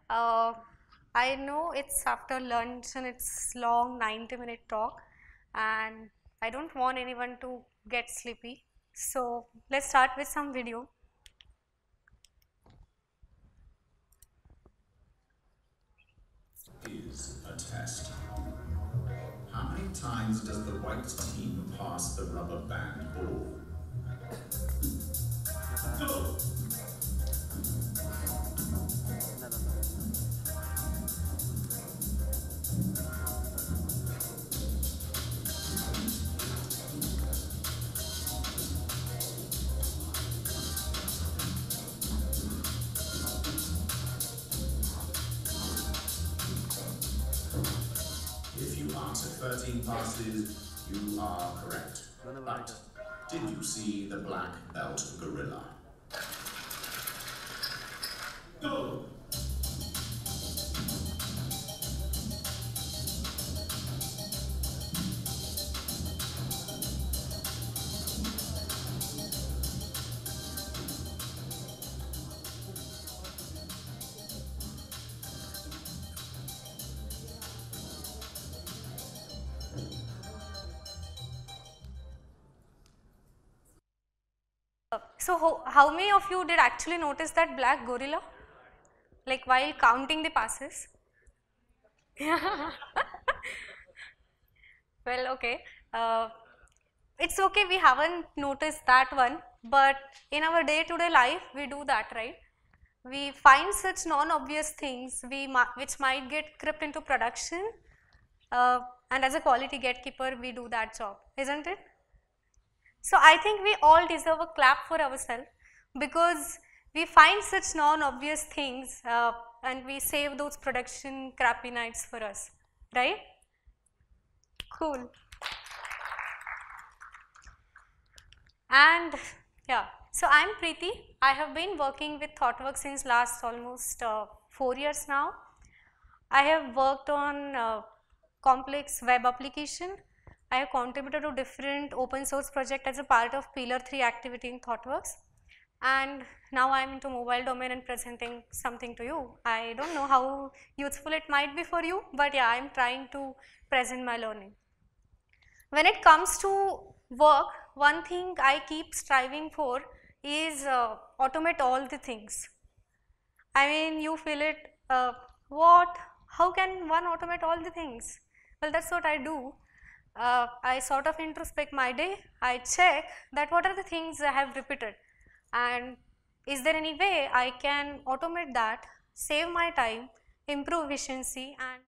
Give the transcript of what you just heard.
Uh, I know it's after lunch and it's long 90-minute talk, and I don't want anyone to get sleepy. So let's start with some video. Is a test. How many times does the white team pass the rubber band ball? Go! If you answered 13 passes, you are correct. But did you see the black belt gorilla? Go! So how many of you did actually notice that black gorilla? Like while counting the passes? Well, okay. Uh, it's okay, we haven't noticed that one, but in our day-to-day life, we do that, right? We find such non-obvious things which might get crept into production, and as a quality gatekeeper, we do that job, isn't it? So I think we all deserve a clap for ourselves because we find such non-obvious things and we save those production crappy nights for us, right? Cool. And yeah, so I'm Preeti. I have been working with ThoughtWorks since last almost 4 years now. I have worked on complex web application. I have contributed to different open source projects as a part of Pillar 3 activity in ThoughtWorks. And now I am into mobile domain and presenting something to you. I don't know how useful it might be for you, but yeah, I am trying to present my learning. When it comes to work, one thing I keep striving for is automate all the things. I mean, you feel it, what, how can one automate all the things? Well, that's what I do. I sort of introspect my day, I check that what are the things I have repeated and is there any way I can automate that, save my time, improve efficiency and